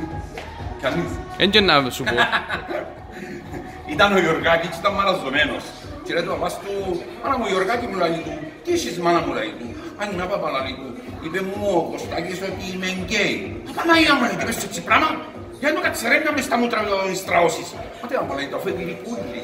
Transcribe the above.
Κανείς. Έτσι να σου πω. Ήταν ο Γιωργάκης και ήταν μαραζωμένος. Και λέει του παπάς του, μάνα μου Γιωργάκη μου λέει του, τι εσείς μάνα μου λέει του. Αν να παπά λέει του, είπε μου ο Κωστάκης ότι είμαι γκέι. Παναγία μου λέει, τι πες έτσι πράγμα. Γιατί με κατσερέμια μες στα μούτρα με στραώσεις. Μα τι άμα λέει το αφεντηρικούλι.